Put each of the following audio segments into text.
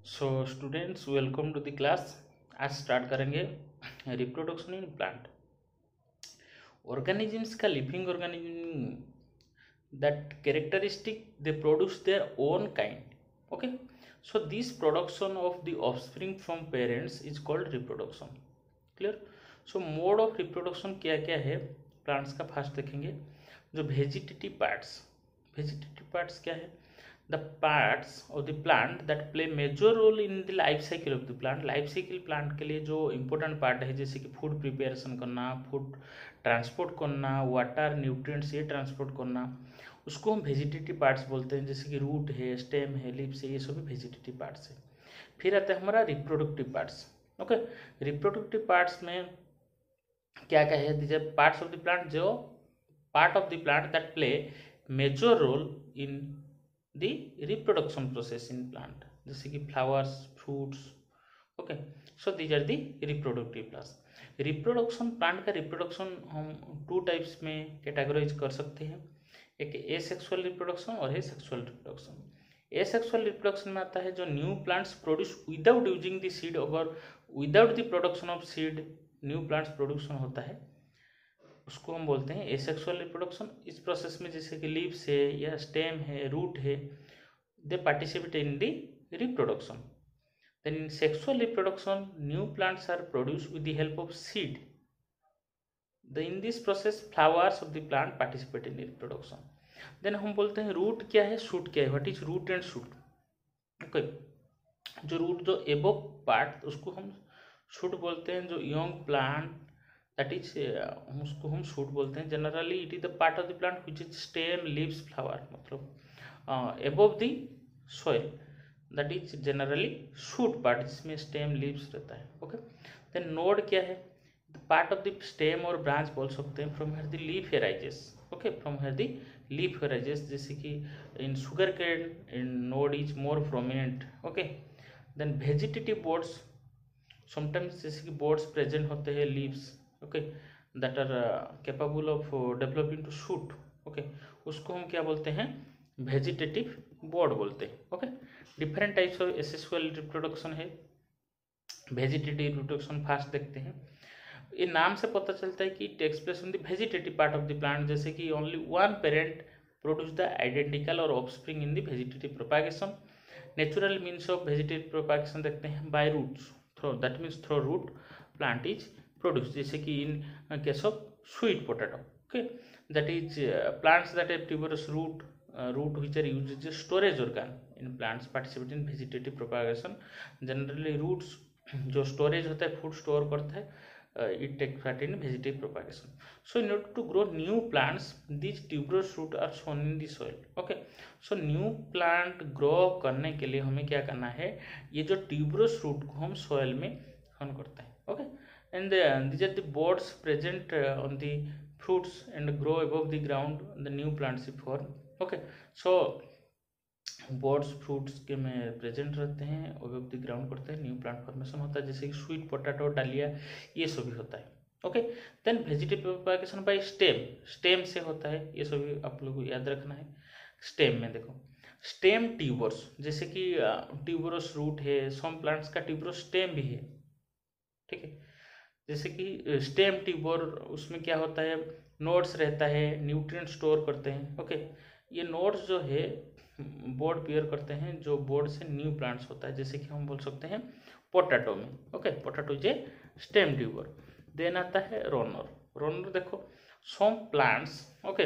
So students welcome to the class. आज start करेंगे reproduction in plant. Organisms का living organism that characteristic they produce their own kind. Okay, so this production of the offspring from parents is called reproduction. Clear. So mode of reproduction क्या क्या है plants का, fast देखेंगे। जो vegetative parts क्या है? the parts of the plant that play major role in the life cycle of the plant। Life cycle plant के लिए जो इम्पोर्टेंट पार्ट है, जैसे कि फूड प्रिपेरेशन करना, फूड ट्रांसपोर्ट करना, वाटर न्यूट्रिएंट्स ये ट्रांसपोर्ट करना, उसको हम वेजिटेटिव पार्ट्स बोलते हैं। जैसे कि रूट है, स्टेम है, लीव्स है, ये सभी वेजिटेटिव पार्ट्स है। फिर आता है हमारा reproductive parts. Okay, reproductive parts में क्या क्या है? These are parts of the plant, जो part of the plant that play major role in the reproduction process in plant, जैसे कि flowers, fruits। Okay, so these are the reproductive plants। Reproduction, plant का reproduction हम two types में categorise कर सकते हैं। एक एसेक्सुअल रिप्रोडक्शन और है सेक्सुअल रिप्रोडक्शन। एसेक्सुअल रिप्रोडक्शन में आता है जो new plants produce without using the seed, और without the production of seed new plants production होता है, उसको हम बोलते हैं एसेक्सुअल रिप्रोडक्शन। इस प्रोसेस में जैसे कि लीव्स है या स्टेम है, रूट है, they participate in the reproduction. Then in sexual reproduction new plants are produce with the help of seed. In this process flowers of the plant participate in reproduction. Then हम बोलते हैं root क्या है, shoot क्या है। What is root and shoot? Okay, जो root जो above part उसको हम शूट बोलते हैं। जो यंग प्लांट दैट इज उसको हम शूट बोलते हैं। Generally it is the part of the plant which is stem, leaves, flower, मतलब above the soil, that is generally shoot part, जिसमें स्टेम, लीव्स रहता है। ओके, देन नोड क्या है? The part of the stem और branch बोल सकते हैं। From here the leaf arises. Okay, from here the leaf arises, जैसे कि in sugarcane in node is more prominent. Okay, then vegetative boards, sometimes जैसे कि बोर्ड्स प्रेजेंट होते हैं, leaves, okay, that are capable of developing to shoot. Okay, उसको हम क्या बोलते हैं? वेजिटेटिव बोर्ड बोलते हैं। Okay, different types of asexual reproduction है। वेजिटेटिव रिप्रोडक्शन फास्ट देखते हैं। ये नाम से पता चलता है कि takes place in the vegetative part of the plant, जैसे कि only one parent produce the identical और offspring in the vegetative propagation. Natural means of vegetative propagation देखते हैं by roots, through, that means through root plant is produce, जैसे कि in case of sweet potato. Okay, that is plants that have tuberous root which are used as a storage organ in plants participate in vegetative propagation। Generally roots जो storage होता है, food store करता है, it take part in vegetative propagation. So in order to grow new plants these tuberous root are sown in the soil. Okay, so new plant grow करने के लिए हमें क्या करना है? ये जो ट्यूबरस रूट को हम सॉइल में फोन करते हैं। Okay, and these are the boards present on the fruits and grow above the ground, the new plants form। okay, so buds fruits के में प्रेजेंट रहते हैं, अबव द ग्राउंड करते हैं, न्यू प्लांट फॉर्मेशन होता है, जैसे कि स्वीट पोटैटो, डालिया, ये सभी होता है। Okay, then vegetative propagation by stem, stem से होता है, ये सभी आप लोगों को याद रखना है। स्टेम में देखो स्टेम ट्यूबर्स, जैसे कि ट्यूबरस रूट है, सम प्लांट्स का ट्यूबरस स्टेम भी है। ठीक है, जैसे कि स्टेम ट्यूबर, उसमें क्या होता है? नोड्स रहता है, न्यूट्रिएंट स्टोर करते हैं। ओके, ये नोड्स जो है बोर्ड पेयर करते हैं, जो बोर्ड से न्यू प्लांट्स होता है, जैसे कि हम बोल सकते हैं पोटैटो में। Okay, potato is a stem tuber. Then आता है रोनर। रोनर देखो some plants, okay,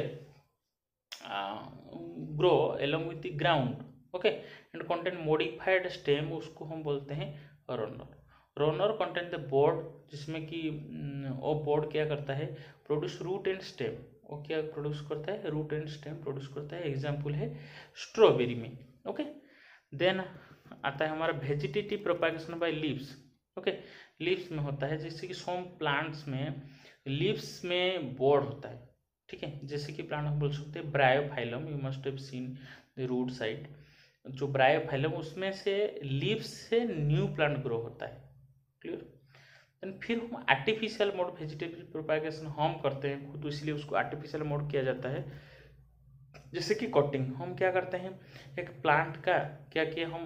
grow along with the ground, okay, and contain modified stem, उसको हम बोलते हैं runner. Runner content the bud, जिसमें कि वो बोर्ड क्या करता है? Produce root and stem. वो क्या प्रोड्यूस करता है? रूट एंड स्टेम प्रोड्यूस करता है। एग्जाम्पल है स्ट्रॉबेरी में। ओके, देन आता है हमारा vegetative propagation by leaves. Okay, leaves में होता है, जैसे कि सम प्लांट्स में लीव्स में बोर्ड होता है। ठीक है, जैसे कि प्लांट हम बोल सकते हैं Bryophyllum, you must have seen the root side. जो ब्रायोफाइलम, उसमें से लीव्स से न्यू प्लांट ग्रो होता है। क्लियर। देन फिर हम आर्टिफिशियल मोड वेजिटेटिव प्रोपागेशन हम करते हैं खुद, इसलिए उसको आर्टिफिशियल मोड किया जाता है। जैसे कि कटिंग, हम क्या करते हैं, एक प्लांट का क्या किया हम,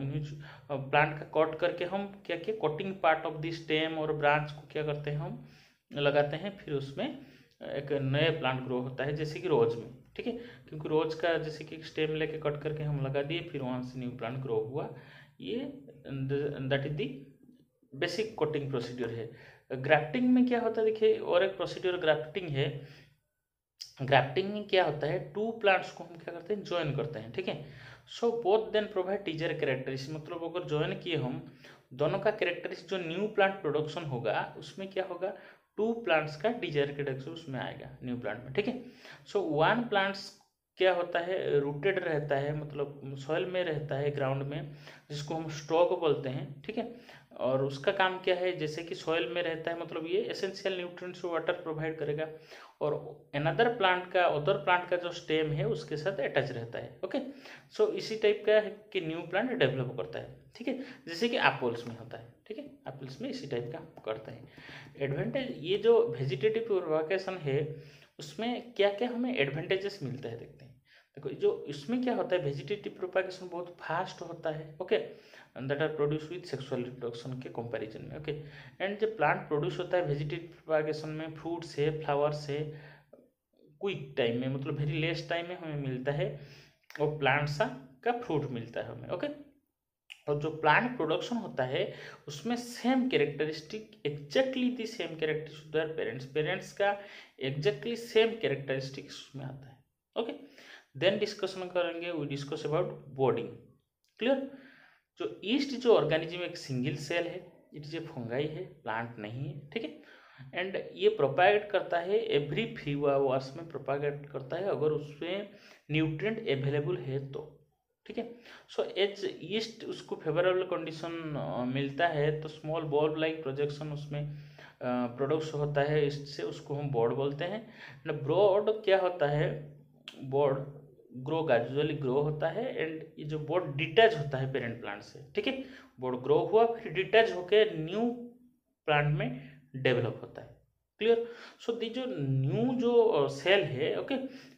प्लांट का कट करके हम क्या किया, cutting part of the stem और ब्रांच को क्या करते हैं हम लगाते हैं, फिर उसमें एक नए प्लांट ग्रो होता है, जैसे कि रोज में, ठीक है, क्योंकि रोज का जैसे कि स्टेम लेके कट करके हम लगा दिए, फिर वहाँ से न्यू प्लांट ग्रो हुआ, ये that is the basic cutting procedure है। ग्राफ्टिंग में क्या होता है, देखिए और एक प्रोसीड्यूर ग्राफ्टिंग है। ग्राफ्टिंग में क्या होता है, टू प्लांट्स को हम क्या करते हैं, ज्वाइन करते हैं, ठीक है। So both then provide teaser characteristic, मतलब अगर ज्वाइन किए हम दोनों का कैरेक्टरिस्टिक, जो न्यू प्लांट प्रोडक्शन होगा उसमें क्या होगा, टू प्लांट्स का डिजायर कैरेक्टरिस्टिक उसमें आएगा न्यू प्लांट में, ठीक है। सो वन प्लांट्स क्या होता है, रूटेड रहता है, मतलब सॉइल में रहता है, ग्राउंड में, जिसको हम स्टॉक बोलते हैं, ठीक है। और उसका काम क्या है, जैसे कि सॉइल में रहता है, मतलब ये एसेंशियल न्यूट्रिएंट्स वाटर प्रोवाइड करेगा, और अनदर प्लांट का, अदर प्लांट का जो स्टेम है उसके साथ अटैच रहता है, ओके। सो इसी टाइप का है कि न्यू प्लांट डेवलप करता है, ठीक है, जैसे कि एप्पल्स में होता है, ठीक है, एप्पल्स में इसी टाइप का करता है। एडवांटेज, ये जो वेजिटेटिव प्रोपगेशन है उसमें क्या क्या हमें एडवांटेजेस मिलता है, देखते हैं। देखो जो इसमें क्या होता है, वेजिटेटिव प्रोपगेशन बहुत फास्ट होता है, okay, that are produce with sexual reproduction के कंपैरिजन में, ओके। एंड जो प्लांट प्रोड्यूस होता है वेजिटेटिव प्रोपगेशन में, फ्रूट से, फ्लावर से क्विक टाइम में, मतलब वेरी लेस टाइम में हमें मिलता है, और प्लांट सा का फ्रूट मिलता है हमें, ओके। और जो प्लांट प्रोडक्शन होता है उसमें same characteristic, exactly the same characteristic their parents, parents का एग्जैक्टली सेम कैरेक्टरिस्टिक उसमें आता है, ओके। देन डिस्कशन करेंगे, we discuss about budding, clear. जो ईस्ट जो ऑर्गेनिज्म एक सिंगल सेल है, इट इज ए फंगाई है, प्लांट नहीं है, ठीक है। एंड ये प्रोपागेट करता है एवरी फ्यू आवर्स में, प्रोपागेट करता है अगर उसमें न्यूट्रिएंट अवेलेबल है तो, ठीक है। सो एज ईस्ट उसको फेवरेबल कंडीशन मिलता है तो स्मॉल बॉल लाइक प्रोजेक्शन उसमें प्रोडक्ट्स होता है, इससे उसको हम बोर्ड बोलते हैं। ब्रॉड क्या होता है, बोर्ड ग्रो ग्रेजुअली ग्रो होता है, एंड ये जो बोर्ड डिटैच होता है पेरेंट प्लांट से, ठीक है, बोर्ड ग्रो हुआ फिर डिटैच होकर न्यू प्लांट में डेवलप होता है, क्लियर। सो दी जो न्यू जो सेल है, okay,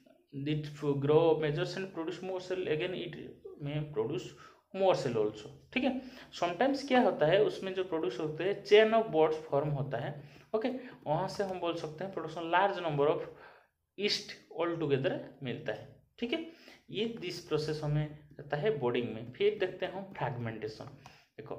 it grow measures and produce more cell, again it may produce more cell also, ठीक है। समटाइम्स क्या होता है उसमें जो प्रोड्यूस होते हैं चेन ऑफ बोर्ड्स फॉर्म होता है, ओके, वहाँ से हम बोल सकते हैं production large number of yeast all together मिलता है, ठीक है। ये दिस प्रोसेस हमें रहता है बोर्डिंग में। फिर देखते हैं हम फ्रैगमेंटेशन। देखो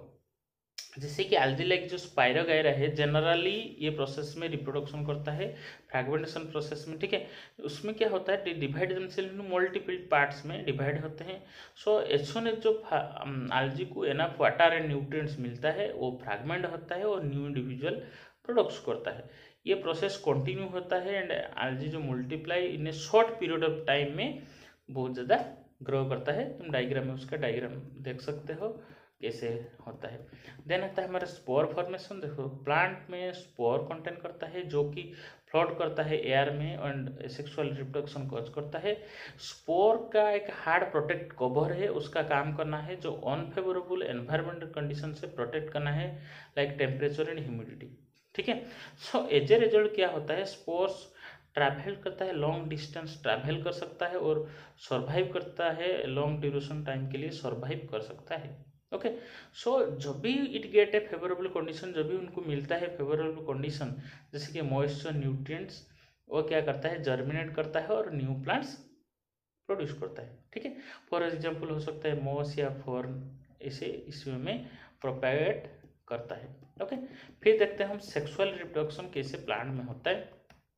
जैसे कि एल्गी लाइक जो स्पाइरोगायरा है जनरली ये प्रोसेस में रिप्रोडक्शन करता है, फ्रैगमेंटेशन प्रोसेस में, ठीक है। उसमें क्या होता है, divide themselves into multiple parts में डिवाइड होते हैं। सो एज सून एज जो एल्गी को एनफ वाटर एंड न्यूट्रिएंट्स मिलता है वो फ्रैगमेंट होता है और न्यू इंडिविजुअल प्रोडक्ट्स करता है। ये प्रोसेस कंटिन्यू होता है एंड एल्गी जो multiply in a short period of time में बहुत ज़्यादा ग्रो करता है। तुम डायग्राम में उसका डायग्राम देख सकते हो कैसे होता है। देन आता है हमारा स्पोर फॉर्मेशन। देखो प्लांट में स्पोर कंटेन करता है जो कि फ्लोट करता है एयर में एंड सेक्सुअल रिप्रोडक्शन कॉज करता है। स्पोर का एक हार्ड प्रोटेक्ट कवर है, उसका काम करना है जो अनफेवरेबल एनवायरमेंटल कंडीशन से प्रोटेक्ट करना है, लाइक टेम्परेचर एंड ह्यूमिडिटी, ठीक है। सो एज ए रिजल्ट क्या होता है, स्पोर्स ट्रैवल करता है, लॉन्ग डिस्टेंस ट्रैवल कर सकता है और सर्वाइव करता है, लॉन्ग ड्यूरेशन टाइम के लिए सर्वाइव कर सकता है, ओके। सो जब भी it get a favourable condition, जब भी उनको मिलता है फेवरेबल कंडीशन जैसे कि मॉइस्चर, न्यूट्रिएंट्स, वो क्या करता है, जर्मिनेट करता है और न्यू प्लांट्स प्रोड्यूस करता है, ठीक है। फॉर एग्जाम्पल हो सकता है मॉस या फॉर्न, इसे इसमें प्रोपेगेट करता है, ओके। फिर देखते हैं हम सेक्सुअल रिप्रोडक्शन कैसे प्लांट में होता है।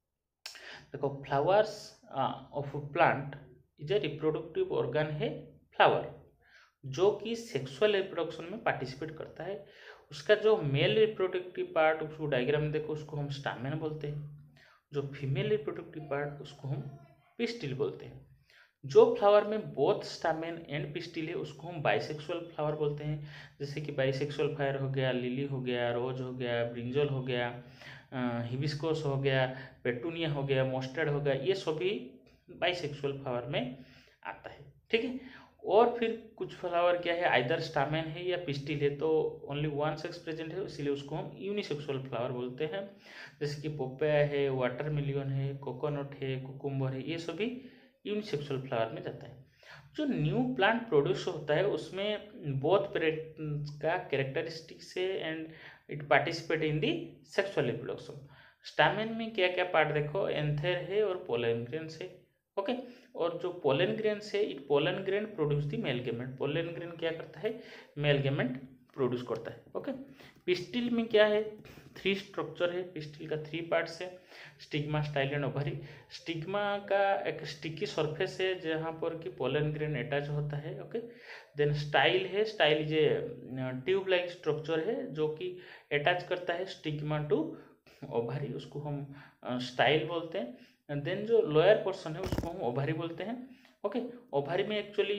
देखो flowers of plant is a reproductive organ है फ्लावर, जो कि सेक्सुअल रिप्रोडक्शन में पार्टिसिपेट करता है। उसका जो मेल रिप्रोडक्टिव पार्ट, उसको डायग्राम में देखो, उसको हम स्टामेन बोलते हैं। जो फीमेल रिप्रोडक्टिव पार्ट उसको हम पिस्टिल बोलते हैं। जो फ्लावर में बोथ स्टामेन एंड पिस्टिल है उसको हम बाइसेक्सुअल फ्लावर बोलते हैं। जैसे कि बाइसेक्सुअल फ्लावर हो गया, लिली हो गया, रोज हो गया, ब्रिंजल हो गया, हिबिस्कस हो गया, पेटूनिया हो गया, मोस्टर्ड हो गया, ये सभी बाइसेक्सुअल फ्लावर में आता है, ठीक है। और फिर कुछ फ्लावर क्या है, आइदर स्टामेन है या पिस्टिल है, तो ओनली वन सेक्स प्रेजेंट है, इसलिए उसको हम यूनिसेक्सुअल फ्लावर बोलते हैं। जैसे कि पोपया है, वाटरमेलियन है, कोकोनट है, कुकुम्बर है, ये सभी यूनिसेक्सुअल फ्लावर में जाता है। जो न्यू प्लांट प्रोड्यूस होता है उसमें बोथ पेरेंट्स का कैरेक्टरिस्टिक्स है and it participate in the sexual reproduction. Stamen में क्या क्या पार्ट देखो, एंथर है और पोलन ग्रेन्स है। ओके, और जो पोलन ग्रेन्स है, it pollen grain produce the male gamete. Pollen grain क्या करता है, मेल गेमेट प्रोड्यूस करता है। ओके, पिस्टिल में क्या है, 3 स्ट्रक्चर है, पिस्टिल का 3 पार्ट्स है, stigma, style and ovary. Stigma का एक स्टिकी सरफेस है जहाँ पर कि पोलन ग्रेन अटैच होता है। ओके, देन स्टाइल है, स्टाइल ये ट्यूब लाइक स्ट्रक्चर है जो कि अटैच करता है स्टिग्मा टू ओवरी, उसको हम स्टाइल बोलते हैं। देन जो लोअर पोर्शन है उसको हम ओवरी बोलते हैं। ओके, ओवरी में एक्चुअली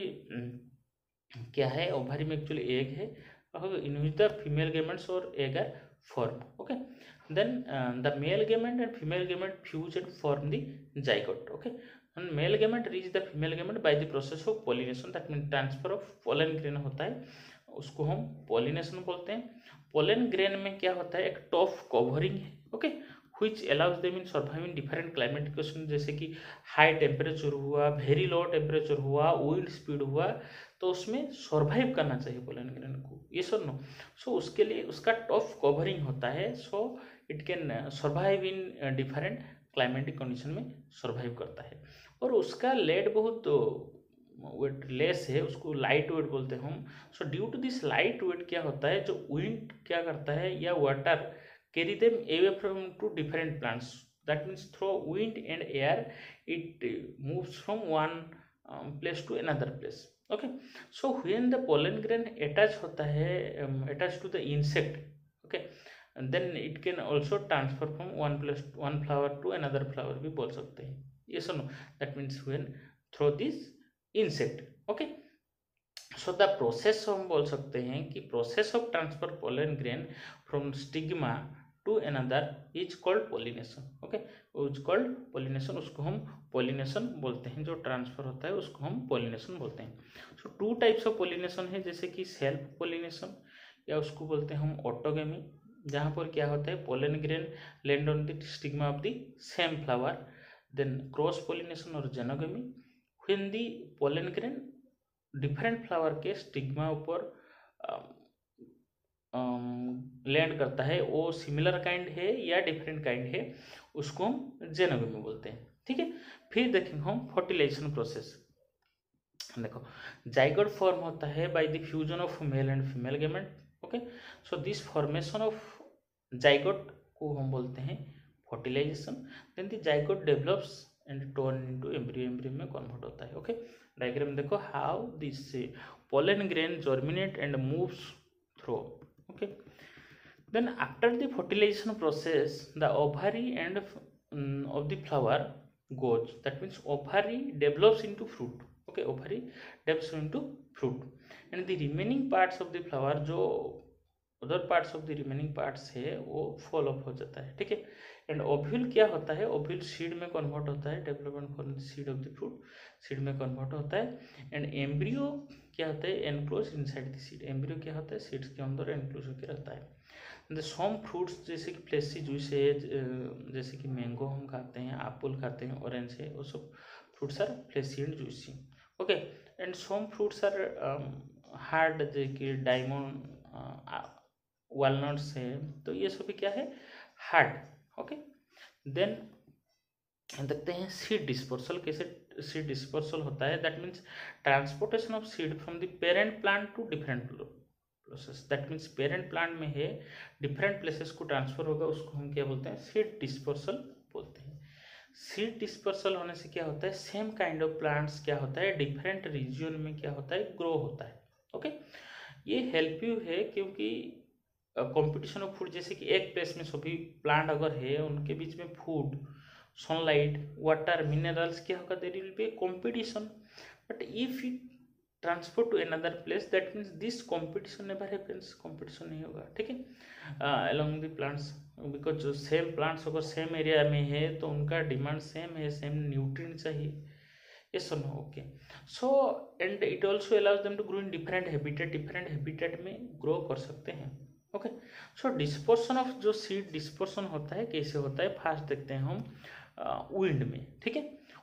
क्या है, ओवरी में एक्चुअली एग है, in which the female gametes और egg are formed. Okay, then the male gamete and female gamete fuse and form the zygote. Okay, and male gamete reach the female gamete by the process of pollination, that means transfer of pollen grain होता है, उसको हम pollination बोलते हैं। pollen grain में क्या होता है, एक top covering है। okay, which allows them in survive in different climatic conditions, जैसे कि हाई टेम्परेचर हुआ, वेरी लो टेम्परेचर हुआ, विंड स्पीड हुआ, तो उसमें सर्वाइव करना चाहिए पोलन ग्रेन को, ये सर नो। सो उसके लिए उसका टफ कवरिंग होता है, so it can survive in different climatic condition में सर्वाइव करता है। और उसका लेड बहुत वेट लेस है, उसको लाइट वेट बोलते हैं हम। So due to this light weight क्या होता है, जो विंड क्या करता है या water carry them away from to different plants, that means through wind and air it moves from one place to another place. Okay, so when the pollen grain attach होता है, attach to the insect, okay, then it can also transfer from one flower to another flower भी बोल सकते हैं, ये सुनो, that means when through this insect. Okay, so the process हम बोल सकते हैं कि process of transfer pollen grain from stigma to another is called pollination. Okay, is called pollination, उसको हम पोलिनेशन बोलते हैं, जो ट्रांसफर होता है उसको हम पोलिनेशन बोलते हैं। सो 2 टाइप्स ऑफ पोलिनेशन है, जैसे कि सेल्फ पोलिनेशन या उसको बोलते हैं हम ऑटोगेमी, जहाँ पर क्या होता है, pollen grain land on the stigma of the same flower. Then cross pollination और xenogamy, when the pollen grain different flower के स्टिग्मा ऊपर लैंड करता है, वो सिमिलर काइंड है या डिफरेंट काइंड है, उसको हम जेनोगेमी बोलते हैं। ठीक है, फिर देखेंगे हम फर्टिलाइजेशन प्रोसेस। देखो, जाइगोट फॉर्म होता है by the fusion of male and female gamete. Okay, so this formation of zygote को हम बोलते हैं fertilisation. Then the zygote develops and turn into embryo, embryo में कन्वर्ट होता है। ओके, डायग्राम देखो, how this pollen grain germinate and moves through. Okay, then after the fertilization process, the ovary and of the flower goes, that means ovary develops into fruit. Okay, ovary develops into fruit and the remaining parts of the flower, जो other parts of the remaining parts है वो fall of हो जाता है। ठीक है, and ovule क्या होता है, ओव्यूल सीड में कन्वर्ट होता है, development for the seed of the fruit, seed में कन्वर्ट होता है। एंड एम्ब्रियो क्या होता है, enclose inside the seed, embryo क्या होता है, सीड्स के अंदर एनक्लोज होकर रहता है। सम फ्रूट्स जैसे कि फ्लेशी जूस है, जैसे कि मैंगो हम खाते हैं, एप्पल खाते हैं, ऑरेंज है, वो सब fruits are fleshy and juicy. Okay, and some fruits are hard, जैसे कि डायमंड, वालनट्स है, तो ये सभी क्या है, हार्ड। ओके, देन देखते हैं सीड डिस्पर्सल, कैसे सीड डिस्पर्सल होता है, that means transportation of seed from the parent plant to different places, that means parent plant में है, डिफरेंट प्लेसेस को ट्रांसफर होगा, उसको हम क्या बोलते हैं, सीड डिस्पर्सल बोलते हैं। सीड डिस्पर्सल होने से क्या होता है, सेम काइंड ऑफ प्लांट्स क्या होता है, डिफरेंट रीजन में क्या होता है, ग्रो होता है। ओके, ये हेल्प यू है क्योंकि कंपटीशन ऑफ फूड, जैसे कि एक प्लेस में सभी प्लांट अगर है, उनके बीच में फूड, सनलाइट, वाटर, मिनरल्स क्या होगा, there will be a competition. But if you transfer to another place, that means this competition never happens, competition नहीं होगा। ठीक है, अलोंग द प्लांट्स, बिकॉज जो सेम प्लांट्स अगर सेम एरिया में है तो उनका डिमांड सेम है, सेम न्यूट्रिएंट चाहिए। yes or no, okay, so and it also allows them to grow in different habitat में ग्रो कर सकते हैं। ओके, सो डिस्पर्सन ऑफ जो सीड डिस्पर्सन होता है कैसे होता है, फास्ट देखते हैं हम विंड में। ठीक है,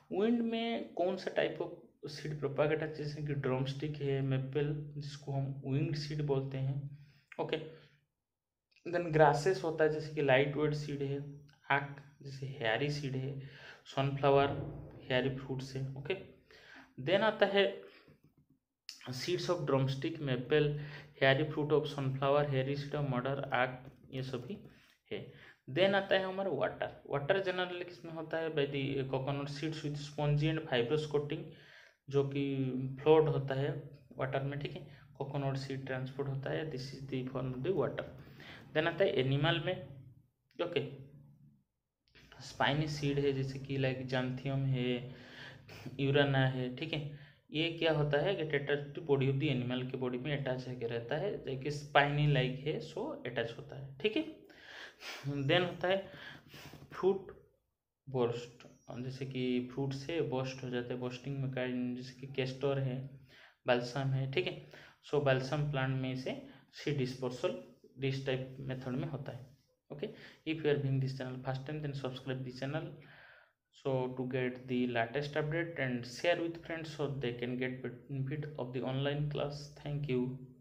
विंड में कौन सा टाइप ऑफ सीड प्रोपागेट है, जैसे कि ड्रम स्टिक है, मेपल जिसको हम विंग्ड सीड बोलते हैं। ओके, देन ग्रासेस होता है जैसे कि लाइट वेट सीड है, आक जैसे हेयरी सीड है, सनफ्लावर हेयरी फ्रूट से। ओके, देन आता है seeds of drumstick, maple, hairy fruit of sunflower, hairy seed of madar, aak, ये सभी है। देन आता है हमारा वाटर। वाटर जनरली किसमें होता है, by the coconut seeds with spongy and fibrous coating, जो कि फ्लोट होता है वाटर में, ठीक है। कोकोनट सीड ट्रांसपोर्ट होता है, this is the form of the water. देन आता है एनिमल में, ओके, स्पाइनी सीड है जैसे कि लाइक जांथियम है, यूराना है, ठीक है। ये क्या होता है कि attach body of the animal के बॉडी में अटैच है रहता है, जैसे स्पाइनी लाइक है, सो अटैच होता है, ठीक है। देन होता है फ्रूट बर्स्ट, जैसे कि फ्रूट से बर्स्ट हो जाते हैं, बर्स्टिंग में काइंड, जैसे कि कैस्टर है, बाल्सम है, ठीक है। सो बाल्सम प्लांट में से seed dispersal this type method में होता है। Okay, if you are viewing this channel first time, then subscribe the channel so to get the latest update, and share with friends so they can get benefit of the online class. Thank you.